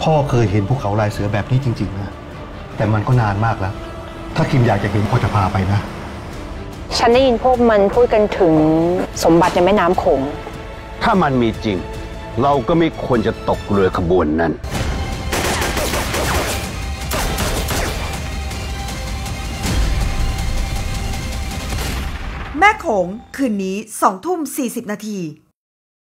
พ่อเคยเห็นภูเขาลายเสือแบบนี้จริงๆนะแต่มันก็นานมากแล้วถ้าคิมอยากจะเห็นพ่อจะพาไปนะฉันได้ยินพวกมันพูดกันถึงสมบัติในแม่น้ำโขงถ้ามันมีจริงเราก็ไม่ควรจะตกเรือขบวนนั้นแม่โขงคืนนี้20:40 นาที